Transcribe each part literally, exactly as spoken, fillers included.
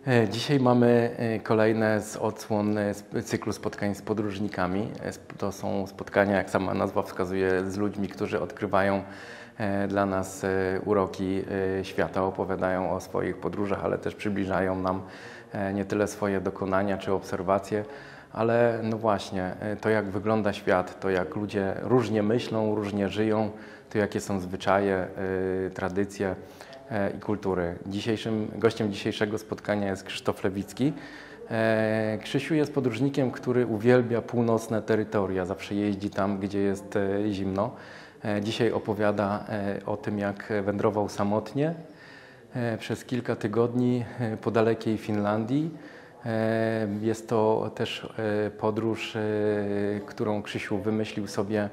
E, Dzisiaj mamy e, kolejne z odsłon e, z cyklu spotkań z podróżnikami. E, sp- To są spotkania, jak sama nazwa wskazuje, z ludźmi, którzy odkrywają e, dla nas e, uroki e, świata, opowiadają o swoich podróżach, ale też przybliżają nam e, nie tyle swoje dokonania czy obserwacje, ale no właśnie e, to, jak wygląda świat, to jak ludzie różnie myślą, różnie żyją, to jakie są zwyczaje, e, tradycje i kultury. Dzisiejszym, gościem dzisiejszego spotkania jest Krzysztof Lewicki. E, Krzysiu jest podróżnikiem, który uwielbia północne terytoria, zawsze jeździ tam, gdzie jest e, zimno. E, dzisiaj opowiada e, o tym, jak wędrował samotnie e, przez kilka tygodni e, po dalekiej Finlandii. E, jest to też e, podróż, e, którą Krzysiu wymyślił sobie,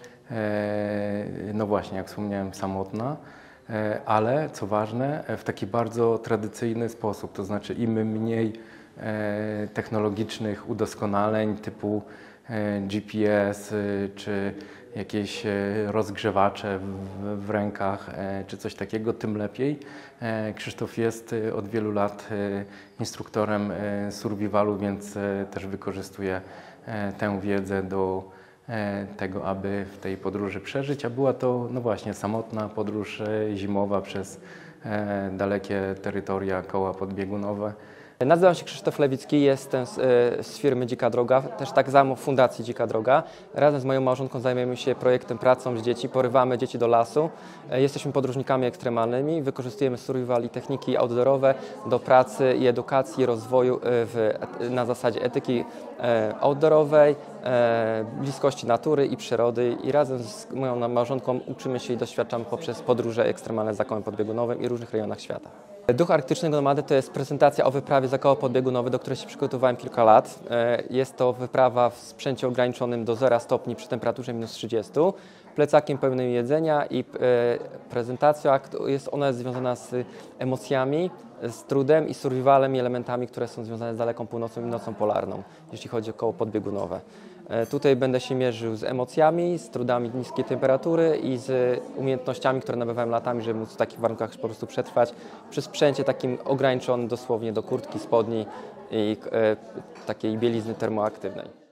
e, no właśnie, jak wspomniałem, samotna. Ale co ważne, w taki bardzo tradycyjny sposób, to znaczy im mniej e, technologicznych udoskonaleń typu e, G P S e, czy jakieś e, rozgrzewacze w, w rękach e, czy coś takiego, tym lepiej. E, Krzysztof jest e, od wielu lat e, instruktorem e, survivalu, więc e, też wykorzystuje e, tę wiedzę do tego, aby w tej podróży przeżyć, a była to, no właśnie, samotna podróż zimowa przez dalekie terytoria, koła podbiegunowe. Nazywam się Krzysztof Lewicki, jestem z, z firmy Dzika Droga, też tak samo Fundacji Dzika Droga. Razem z moją małżonką zajmujemy się projektem Pracą z dzieci, porywamy dzieci do lasu. Jesteśmy podróżnikami ekstremalnymi, wykorzystujemy survival i techniki outdoorowe do pracy i edukacji, rozwoju w, na zasadzie etyki outdoorowej, bliskości natury i przyrody i razem z moją małżonką uczymy się i doświadczamy poprzez podróże ekstremalne za kołem podbiegunowym i różnych rejonach świata. Duch arktycznego nomady to jest prezentacja o wyprawie za koło podbiegunowe, do której się przygotowywałem kilka lat. Jest to wyprawa w sprzęcie ograniczonym do zera stopni przy temperaturze minus trzydzieści, plecakiem pełnym jedzenia i prezentacją. Jest ona związana z emocjami, z trudem i survivalem i elementami, które są związane z daleką północą i nocą polarną, jeśli chodzi o koło podbiegunowe. Tutaj będę się mierzył z emocjami, z trudami niskiej temperatury i z umiejętnościami, które nabywałem latami, żeby móc w takich warunkach po prostu przetrwać przy sprzęcie takim ograniczonym dosłownie do kurtki, spodni i e, takiej bielizny termoaktywnej.